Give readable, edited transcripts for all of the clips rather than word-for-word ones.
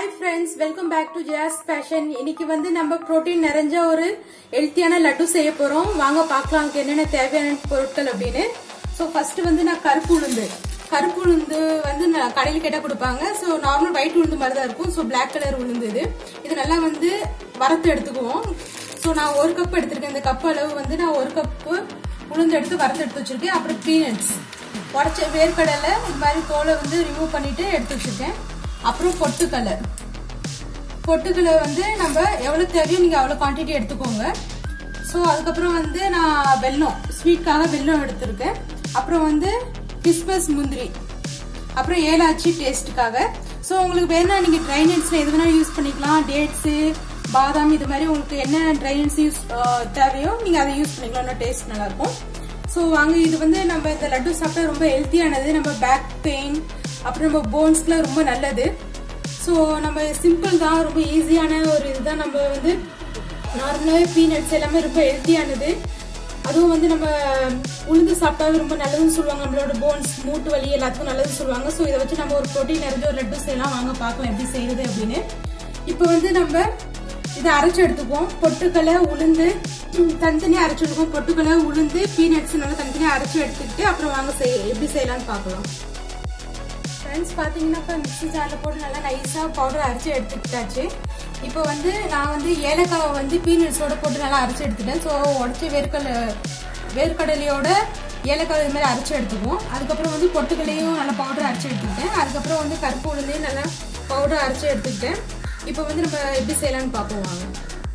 Hi friends, welcome back to Jazz Fashion. இன்னைக்கு வந்து நம்ம புரோட்டீன் நிறைஞ்ச ஒரு ஹெல்த்தியான லட்டு செய்ய போறோம். வாங்க பார்க்கலாம் என்னென்ன தேவையான பொருட்கள் அப்படினு. சோ ஃபர்ஸ்ட் வந்து நான் கருப்பு உளுந்து வந்து கடையில கேட்டா கொடுப்பாங்க. சோ நார்மல் ஒயிட் உளுந்து மாதிரி தான் இருக்கும். சோ Black கலர் உளுந்து இது நல்லா வந்து வறுத்து எடுத்துக்குவோம். சோ நான் 1 கப் எடுத்துர்க்கேன். இந்த கப் அளவு வந்து நான் 1 கப் உளுந்து எடுத்து வறுத்து எடுத்து வச்சிருக்கேன். அப்புறம் பீனட்ஸ் உடைச்ச வேர்க்கடலை இந்த மாதிரி தோலை வந்து ரிமூவ் பண்ணிட்டு எடுத்து வச்சிருக்கேன். அப்புறம் பொட்டுக்கடலை வந்து நம்ம எவ்வளவு தேவையோ நீங்க அவ்வளவு குவாண்டிட்டி எடுத்துக்கோங்க. சோ அதுக்கப்புறம் வந்து நான் வெல்லம் ஸ்வீட்காக வெல்லம் எடுத்திருக்கேன். அப்புறம் வந்து கிஸ்மிஸ் முந்திரி அப்புறம் ஏலாச்சி டேஸ்ட்டுக்காக. சோ உங்களுக்கு வேணா நீங்க ட்ரை நட்ஸ்ல எது வேணாலும் யூஸ் பண்ணிக்கலாம். டேட்ஸ் பாதாம் இது மாதிரி உங்களுக்கு என்ன ட்ரை நட்ஸ் யூஸ் தேவையோ நீங்க அதை யூஸ் பண்ணிக்கலாம். டேஸ்ட் நல்லா இருக்கும். சோ வாங்க இது வந்து நம்ம இந்த லட்டு சாப்பிட்டா ரொம்ப ஹெல்த்தியானது. நம்ம பேக் பெயின் அப்புறம் நம்ம போன்ஸ்க்குலாம் ரொம்ப நல்லது. ஸோ நம்ம சிம்பிள் தான், ரொம்ப ஈஸியான ஒரு இதுதான். நம்ம வந்து நார்மலாகவே பீனட்ஸ் எல்லாமே ரொம்ப ஹெல்த்தியானது. அதுவும் வந்து நம்ம உளுந்து சாப்பிட்டாவே ரொம்ப நல்லதுன்னு சொல்லுவாங்க. நம்மளோட போன்ஸ் மூட்டு வலி எல்லாத்துக்கும் நல்லதுன்னு சொல்லுவாங்க. ஸோ இதை வச்சு நம்ம ஒரு ப்ரோட்டீன் நிறைஞ்ச ஒரு லட்டு செய்யலாம். வாங்க பார்க்கலாம் எப்படி செய்யறது அப்படின்னு. இப்போ வந்து நம்ம இதை அரைச்சு எடுத்துக்குவோம். பொட்டுக்கடலை உளுந்து தனித்தனியாக அரைச்சு எடுத்துக்குவோம். பொட்டுக்கடலை உளுந்து பீனட்ஸ் நல்லா தனித்தனியாக அரைச்சு எடுத்துக்கிட்டு அப்புறம் வாங்க எப்படி செய்யலாம்னு பார்க்கலாம். ஃப்ரெண்ட்ஸ் பார்த்தீங்கன்னா மிக்ஸி ஜாரில் போட்டு நல்லா நைஸாக பவுடர் அரைச்சி எடுத்துக்கிட்டாச்சு. இப்போ வந்து நான் வந்து ஏலக்காவை வந்து பீனட்ஸோட போட்டு நல்லா அரைச்சி எடுத்துட்டேன். ஸோ உடச்சி வேர்க்கடலையோட ஏலக்காய் இது மாதிரி அரைச்சி எடுத்துக்குவோம். அதுக்கப்புறம் வந்து பொட்டுக்கடலையும் நல்லா பவுடர் அரைச்சி எடுத்துக்கிட்டேன். அதுக்கப்புறம் வந்து கருப்பு உளுந்தையும் நல்லா பவுடர் அரைச்சி எடுத்துக்கிட்டேன். இப்போ வந்து நம்ம எப்படி செய்யலாம்னு பார்ப்போம் வாங்க.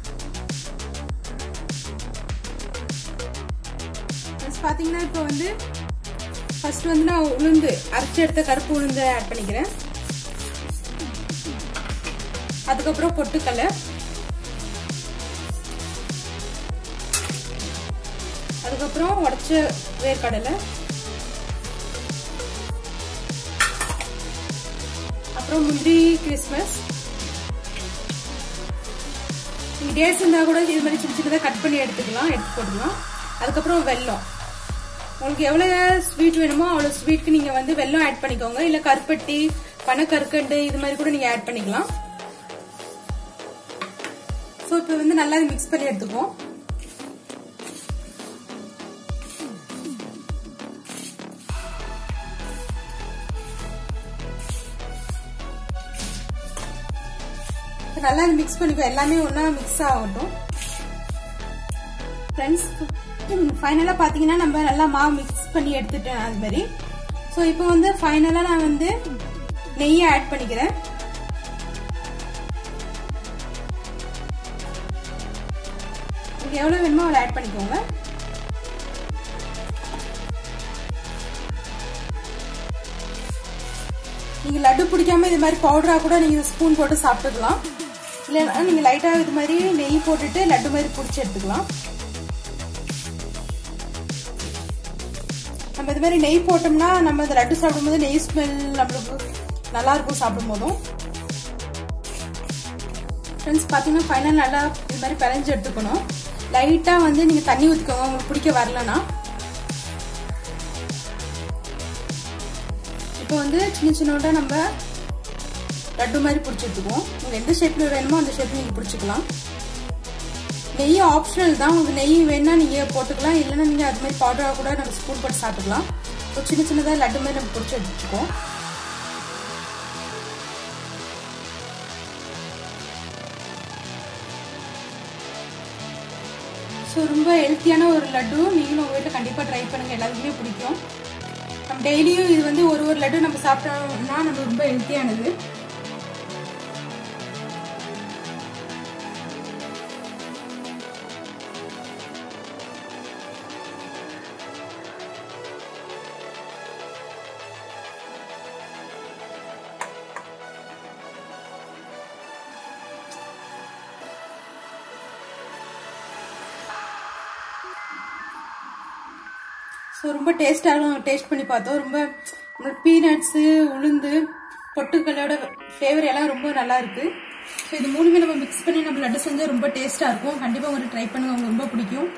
பார்த்தீங்கன்னா இப்போ வந்து ஃபர்ஸ்ட் வந்து நான் உளுந்து அரைச்சி எடுத்த கருப்பு உளுந்து ஆட் பண்ணிக்கிறேன். அதுக்கப்புறம் பொட்டுக்கடலை, அதுக்கப்புறம் உடைச்ச வேர்க்கடலை, அப்புறம் முந்திரி கிறிஸ்மஸ். நீங்க டேட்ஸ் இருந்தா கூட இது மாதிரி சின்ன சின்னதாக கட் பண்ணி எடுத்து போட்டுக்கலாம். அதுக்கப்புறம் வெல்லம், உங்களுக்கு எவ்வளவு ஸ்வீட் வேணுமோ அவ்வளவு ஸ்வீட்க்கு நீங்க வந்து வெல்லம் ஆட் பண்ணிக்கோங்க. இல்ல கருப்பட்டி பனக்கற்கண்டு இது மாதிரி கூட நீங்க ஆட் பண்ணிக்கலாம். சோ இப்போ வந்து நல்லா மிக்ஸ் பண்ணி எடுத்துக்குவோம். நல்லா மிக்ஸ் பண்ணிக்கோ. எல்லாமே ஒன்னா மிக்ஸ் ஆகட்டும். ஃப்ரெண்ட்ஸ் ஃபைனலா பாத்தீங்கன்னா நம்ம நல்லா மாவு மிக்ஸ் பண்ணி எடுத்துட்டேன் அது மாதிரி. சோ இப்போ வந்து ஃபைனலா நான் வந்து நெய்யை ஆட் பண்ணிக்கிறேன். உங்களுக்கு எவ்வளவு வேணுமோ அவ்வளவு ஆட் பண்ணிக்கோங்க. நீங்க லட்டு பிடிக்காம இது மாதிரி பவுடரா கூட நீங்க ஸ்பூன் போட்டு சாப்பிட்டுக்கலாம். இல்லைன்னா நீங்க லைட்டா இது மாதிரி நெய் போட்டுட்டு லட்டு மாதிரி பிடிச்சி எடுத்துக்கலாம். நம்ம இது மாதிரி நெய் போட்டோம்னா நம்ம இந்த லட்டு சாப்பிடும்போது நெய் ஸ்மெல் நம்மளுக்கு நல்லா இருக்கும் சாப்பிடும் போதும். ஃப்ரெண்ட்ஸ் பார்த்தீங்கன்னா ஃபைனல் நல்லா இது மாதிரி பிணைஞ்சு எடுத்துக்கணும். லைட்டா வந்து நீங்க தண்ணி ஊற்றிக்கோங்க உங்களுக்கு பிடிக்க வரலன்னா. இப்போ வந்து சின்ன சின்னோட நம்ம லட்டு மாதிரி பிடிச்சி எடுத்துக்குவோம். உங்களுக்கு எந்த ஷேப்ல வேணுமோ அந்த ஷேப்ல நீங்க பிடிச்சிக்கலாம். நெய் ஆப்ஷனல் தான். உங்களுக்கு நெய் வேணா நீங்க போட்டுக்கலாம். இல்லைன்னா நீங்க அது மாதிரி பவுடரா கூட நம்ம ஸ்பூன் போட்டு சாப்பிட்டுக்கலாம். சின்ன சின்னதா லட்டு மாதிரி நம்ம பிடிச்சி எடுத்துக்கோம். ஸோ ரொம்ப ஹெல்த்தியான ஒரு லட்டு. நீங்களும் உங்க வீட்டில் கண்டிப்பா ட்ரை பண்ணுங்க. எல்லாருக்குமே பிடிக்கும். நம்ம டெய்லியும் இது வந்து ஒரு லட்டு நம்ம சாப்பிட்டோம்னா நம்ம ரொம்ப ஹெல்த்தியானது. ஸோ ரொம்ப டேஸ்ட் பண்ணி பார்த்தோம். ரொம்ப பீனட்ஸ் உளுந்து பொட்டுக்கடலையோட ஃப்ளேவர் எல்லாம் ரொம்ப நல்லா இருக்கு. ஸோ இது மூணுமே நம்ம மிக்ஸ் பண்ணி நம்ம லட்டு செஞ்சா ரொம்ப டேஸ்டா இருக்கும். கண்டிப்பா உங்களுக்கு ட்ரை பண்ணுங்க, உங்களுக்கு ரொம்ப பிடிக்கும்.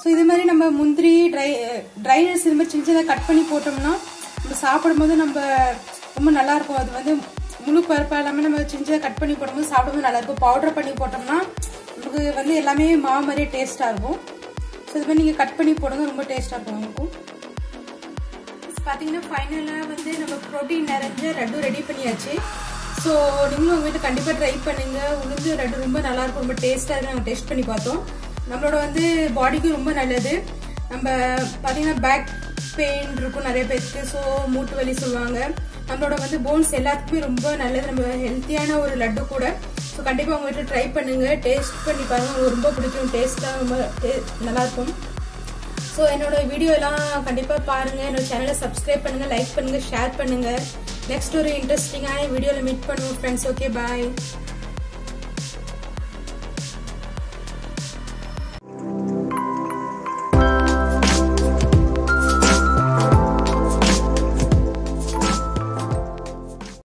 ஸோ இது மாதிரி நம்ம முந்திரி ட்ரை நட்ஸ் இது மாதிரி சின்ன சின்ன கட் பண்ணி போட்டோம்னா நம்ம சாப்பிடும்போது நம்ம ரொம்ப நல்லா இருக்கும். அது வந்து முழு பருப்பா எல்லாமே நம்ம சின்ன சின்ன கட் பண்ணி போடும்போது சாப்பிடும்போது நல்லா இருக்கும். பவுடர் பண்ணி போட்டோம்னா நமக்கு வந்து எல்லாமே மாவு மாதிரியே டேஸ்டா இருக்கும். ஸோ இது மாதிரி நீங்க கட் பண்ணி போடுங்க, ரொம்ப டேஸ்டா இருக்கும் உங்களுக்கு. பாத்தீங்கன்னா ஃபைனலா வந்து நம்ம ப்ரோட்டீன் நிறைஞ்ச லட்டு ரெடி பண்ணியாச்சு. ஸோ நீங்களும் உங்க வீட்டில் கண்டிப்பா ட்ரை பண்ணுங்க. உளுந்து லட்டு ரொம்ப நல்லா இருக்கும், ரொம்ப டேஸ்டா இருக்கு. நாங்கள் டேஸ்ட் பண்ணி பார்த்தோம். நம்மளோட வந்து பாடிக்கு ரொம்ப நல்லது. நம்ம பாத்தீங்கன்னா பேக் பெயின் இருக்கும் நிறைய பேருக்கு, ஸோ மூட்டு வலி சொல்லுவாங்க. நம்மளோட வந்து போன்ஸ் எல்லாத்துக்குமே ரொம்ப நல்லது. நம்ம ஹெல்த்தியான ஒரு லட்டு கூட. ஸோ கண்டிப்பா உங்க வீட்டில் ட்ரை பண்ணுங்க, டேஸ்ட் பண்ணி பாருங்க, உங்களுக்கு ரொம்ப பிடிக்கும். டேஸ்ட்லாம் ரொம்ப நல்லா இருக்கும். ஸோ என்னோட வீடியோ எல்லாம் கண்டிப்பா பாருங்க. என்னோட சேனலை சப்ஸ்கிரைப் பண்ணுங்க, லைக் பண்ணுங்க, ஷேர் பண்ணுங்க. நெக்ஸ்ட் ஒரு இன்ட்ரெஸ்டிங்கான வீடியோல மீட் பண்ணுவோம் ஃப்ரெண்ட்ஸ். ஓகே, பாய்.